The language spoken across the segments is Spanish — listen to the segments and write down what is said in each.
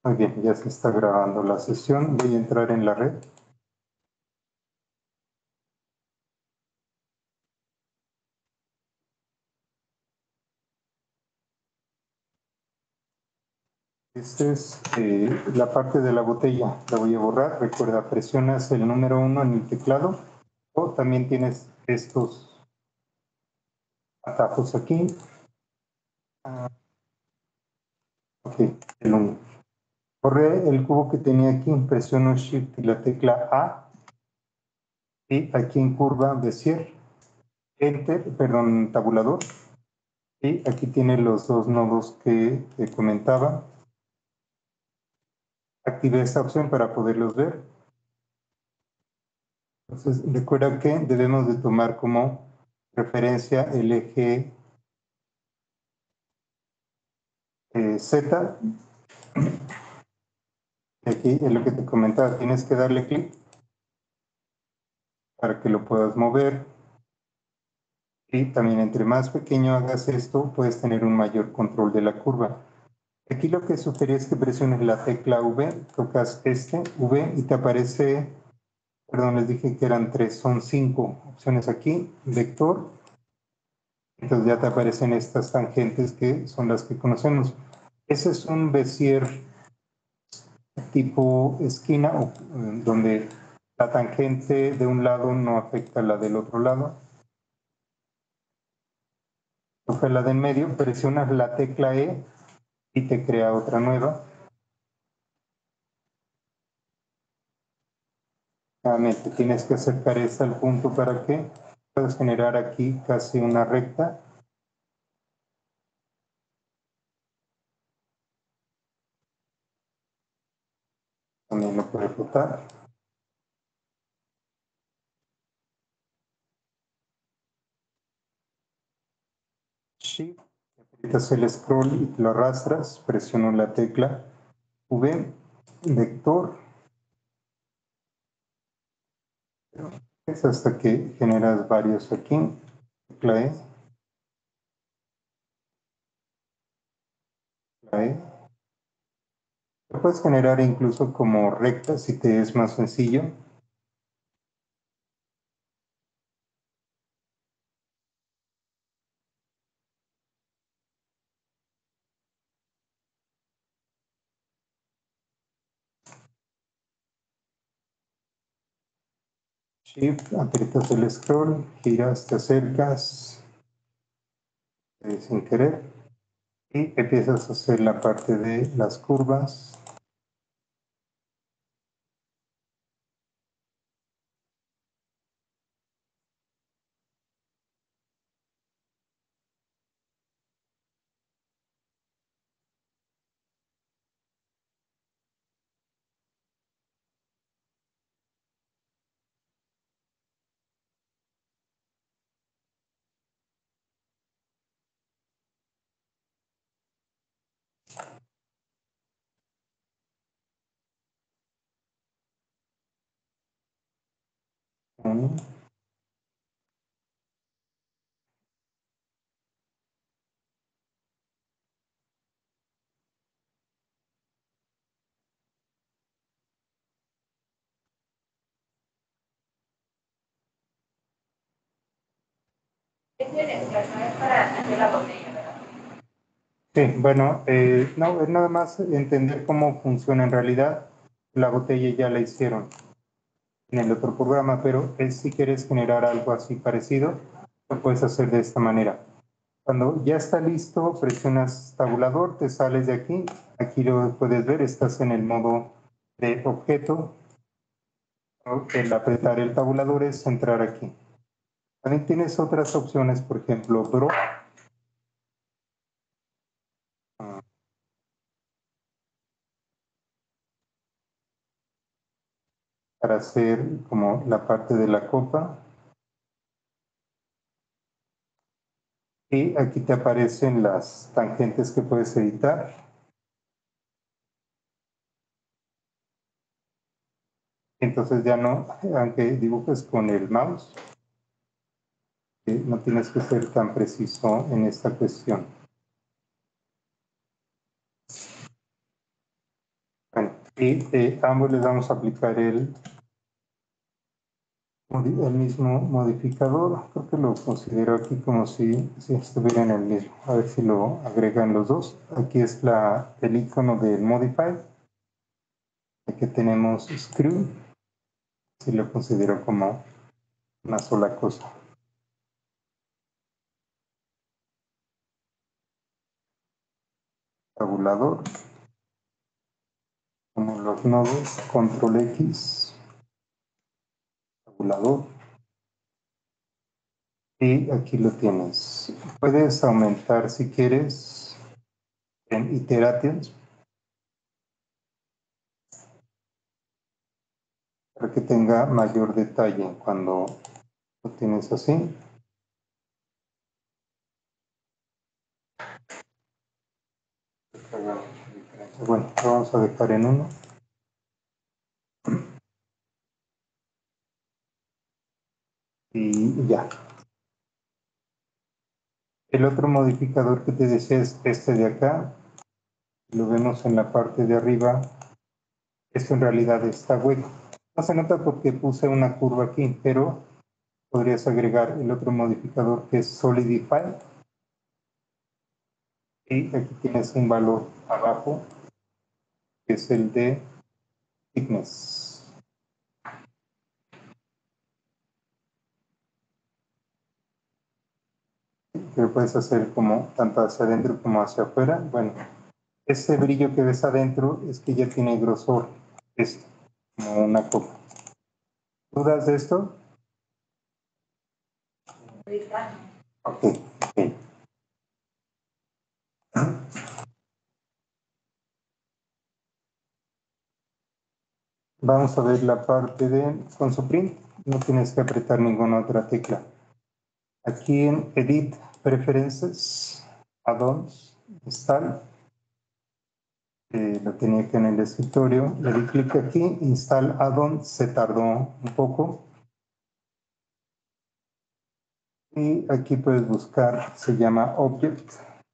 Muy bien, ya se está grabando la sesión. Voy a entrar en la red. Esta es la parte de la botella. La voy a borrar. Recuerda, presionas el número 1 en el teclado o también tienes estos atajos aquí. Ok, el 1. Borré el cubo que tenía aquí. Presiono Shift y la tecla A. Y aquí en curva Bezier. Enter, perdón, tabulador. Y aquí tiene los dos nodos que te comentaba. Activé esta opción para poderlos ver. Entonces, recuerda que debemos de tomar como referencia el eje Z. Aquí es lo que te comentaba, tienes que darle clic para que lo puedas mover. Y también entre más pequeño hagas esto, puedes tener un mayor control de la curva. Aquí lo que sugerí es que presiones la tecla V, tocas este V y te aparece, perdón, les dije que eran 3, son 5 opciones aquí, vector. Entonces ya te aparecen estas tangentes que son las que conocemos. Ese es un Bezier tipo esquina, donde la tangente de un lado no afecta a la del otro lado. Coge la de en medio, presionas la tecla E y te crea otra nueva. Nuevamente tienes que acercar esta al punto para que puedas generar aquí casi una recta. También lo puedes rotar. Shift, aprietas el scroll y lo arrastras, presiono la tecla V, vector, es hasta que generas varios aquí, tecla E, tecla E. Lo puedes generar incluso como recta si te es más sencillo. Shift, aprietas el scroll, giras, te acercas sin querer y empiezas a hacer la parte de las curvas. Sí, bueno, no, es nada más entender cómo funciona en realidad. La botella ya la hicieron en el otro programa, pero si quieres generar algo así parecido, lo puedes hacer de esta manera. Cuando ya está listo, presionas tabulador, te sales de aquí. Aquí lo puedes ver, estás en el modo de objeto. El apretar el tabulador es entrar aquí. También tienes otras opciones, por ejemplo, Draw. Para hacer como la parte de la copa. Y aquí te aparecen las tangentes que puedes editar. Entonces ya no, aunque dibujes con el mouse, no tienes que ser tan preciso en esta cuestión. y a ambos les vamos a aplicar el mismo modificador. Creo que lo considero aquí como si estuvieran el mismo. A ver si lo agregan los dos. Aquí es el icono del modify. Aquí tenemos screw. Si lo considero como una sola cosa. Tabulador. Como los nodos, control X. Tabulador. Y aquí lo tienes. Puedes aumentar si quieres en iterations para que tenga mayor detalle cuando lo tienes así. Bueno, lo vamos a dejar en 1. Y ya. El otro modificador que te decía es este de acá. Lo vemos en la parte de arriba. Esto en realidad está hueco. No se nota porque puse una curva aquí, pero podrías agregar el otro modificador que es Solidify. Y aquí tienes un valor abajo, que es el de thickness. Que lo puedes hacer como tanto hacia adentro como hacia afuera. Bueno, ese brillo que ves adentro es que ya tiene grosor, esto, como una copa. ¿Dudas de esto? Ok, ok. Vamos a ver la parte de con su print. No tienes que apretar ninguna otra tecla. Aquí en Edit Preferences, Add-ons, Install. Lo tenía que en el escritorio. Le di clic aquí, Install Add-on. Se tardó un poco. Y aquí puedes buscar, se llama Object.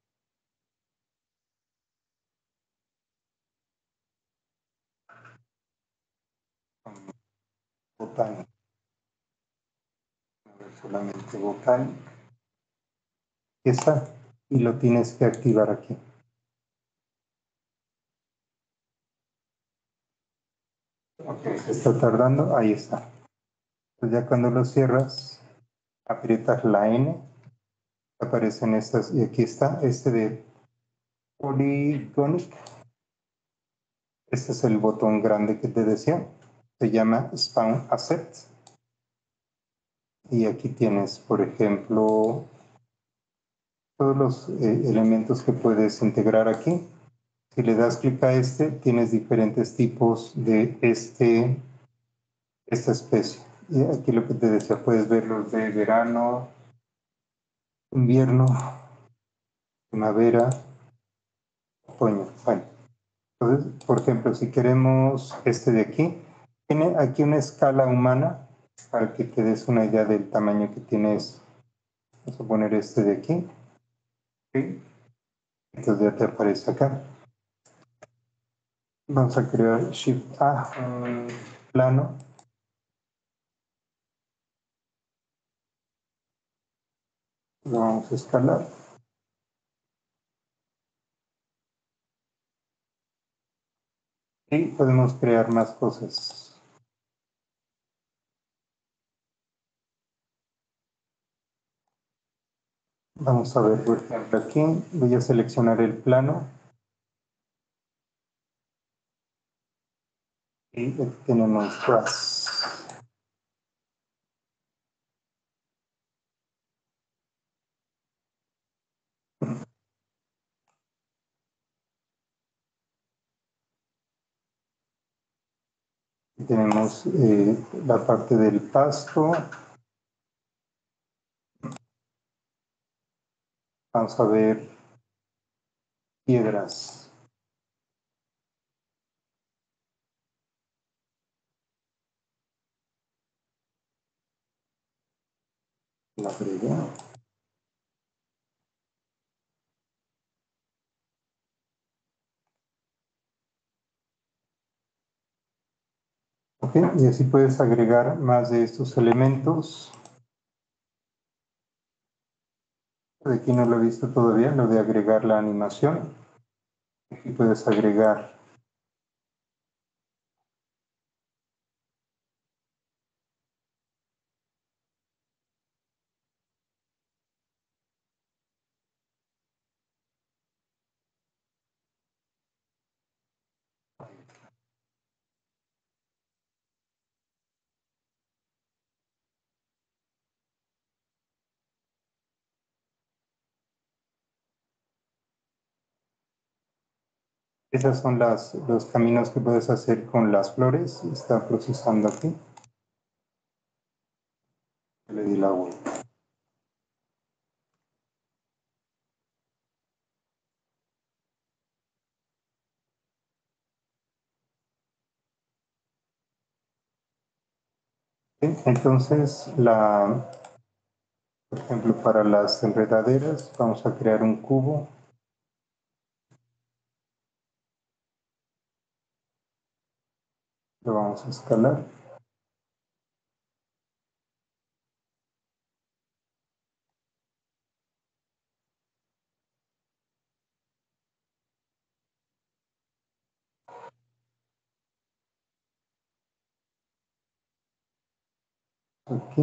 Botán. Solamente botán. Aquí está. Y lo tienes que activar aquí. Ok, se está tardando. Ahí está. Entonces ya cuando lo cierras, aprietas la N. Aparecen estas. Y aquí está este de Polygonic. Este es el botón grande que te decía. Se llama Spawn Asset. Y aquí tienes, por ejemplo, todos los elementos que puedes integrar aquí. Si le das clic a este, tienes diferentes tipos de esta especie. Y aquí lo que te decía, puedes ver los de verano, invierno, primavera, otoño. Bueno, entonces, por ejemplo, si queremos este de aquí, tiene aquí una escala humana para que te des una idea del tamaño que tienes. Vamos a poner este de aquí. ¿Sí? Entonces ya te aparece acá. Vamos a crear Shift A, un plano. Lo vamos a escalar. Y podemos crear más cosas. Vamos a ver, por ejemplo, aquí voy a seleccionar el plano. Y aquí tenemos grass. Aquí tenemos la parte del pasto. Vamos a ver piedras. La agregué. Ok, y así puedes agregar más de estos elementos. De aquí no lo he visto todavía, lo de agregar la animación. Aquí puedes agregar esas son los caminos que puedes hacer con las flores. Está procesando aquí. Le di la vuelta. Entonces, por ejemplo, para las enredaderas, vamos a crear un cubo. Lo vamos a escalar. Aquí,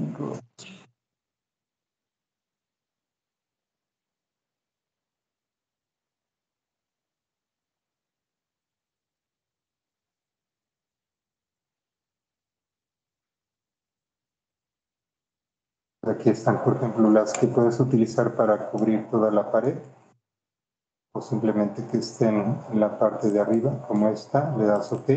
aquí están, por ejemplo, las que puedes utilizar para cubrir toda la pared o simplemente que estén en la parte de arriba, como esta, le das OK.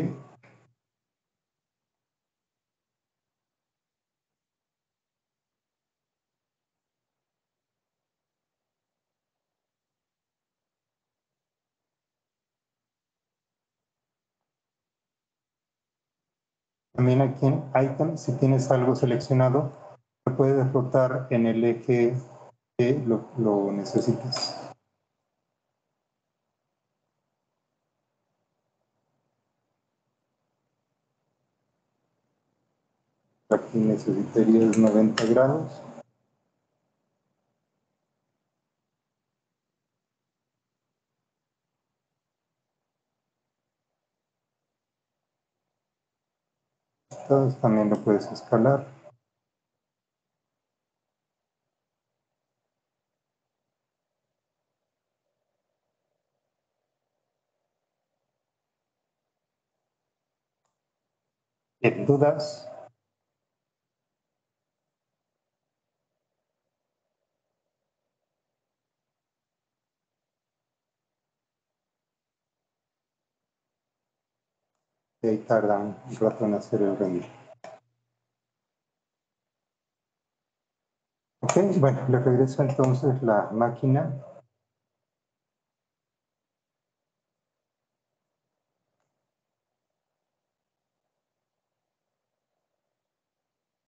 También aquí en Item, si tienes algo seleccionado, lo puedes rotar en el eje que lo necesites. Aquí necesitarías 90 grados. Entonces también lo puedes escalar. ¿Dudas? Y ahí tardan un rato en hacer el render. Ok, bueno, le regreso entonces la máquina.